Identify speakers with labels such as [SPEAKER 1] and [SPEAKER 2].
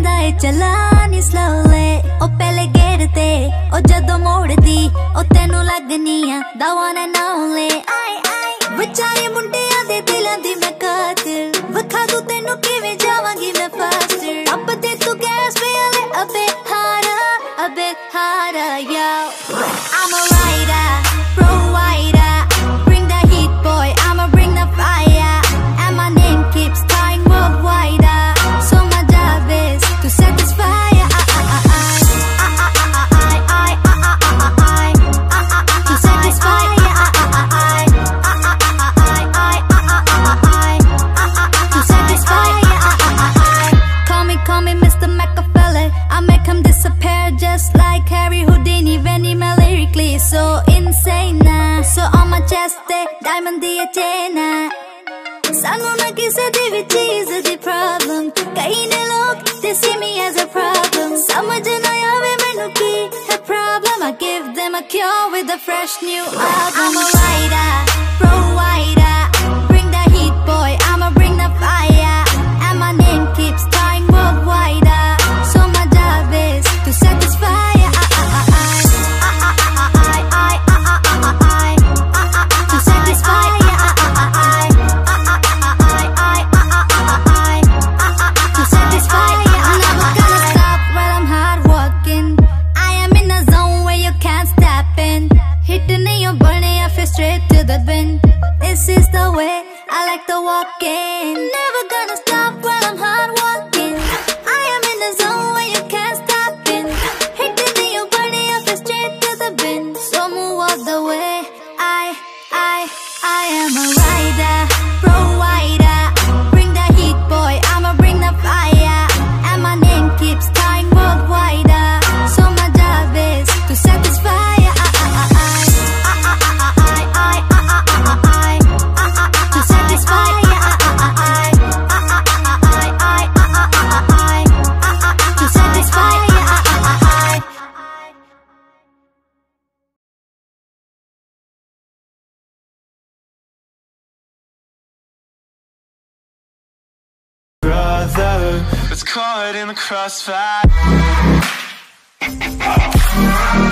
[SPEAKER 1] ਜਾਂਦਾ ਏ ਚਲਾਨੀ slowly ਉਹ ਪਹਿਲੇ ਗੇੜ ਤੇ ਉਹ ਜਦੋਂ ਮੋੜਦੀ ਉਹ ਤੈਨੂੰ ਲੱਗਨੀ ਆ the one and only ਵਿਚਾਰੇ ਮੁੰਡਿਆਂ ਦੇ ਦਿਲਾਂ ਦੀ ਮੈਂ ਕਾਤਿਲ ਵਿਖਾ ਦੂੰ ਤੈਨੂੰ ਕਿਵੇਂ ਜਾਵਾਂਗੀ ਮੈਂ faster ਅੱਬ ਤੇ ਤੂੰ ਗੈਸ ਪੇਲੇ a bit harder yo I'm a rider pro rider bring the heat boy I'ma bring the fire and my name keeps flying worldwide so my job is to satisfy to satisfy to satisfy call me Mr. Makaveli I make him disappear just like Harry Houdini when he my lyrically so insane so on my chest diamond diya Chainaa Sanu na kise di cheez the problem kahi ne log they see me as a problem samajh na aave mainu ki hai problem I give them a cure with a fresh new album I'm a rider pro rider bring the heat boy I'ma bring the fire and my name keeps flying worldwide so my job is to satisfy to satisfy to satisfy I'm never gonna stop while I'm hard working I am in a zone where you can't step in hitting your burning I feel straight to the bin this is the way I like to walk in never gonna stop while I'm hard working I am in a zone where you can't stop in hitting your burning I feel straight to the bin so move all the way I am a rider pro rider bring the heat boy I'ma bring the fire and my name keeps flying worldwide so my job is to satisfy to satisfy to satisfy
[SPEAKER 2] brother was caught in the crossfire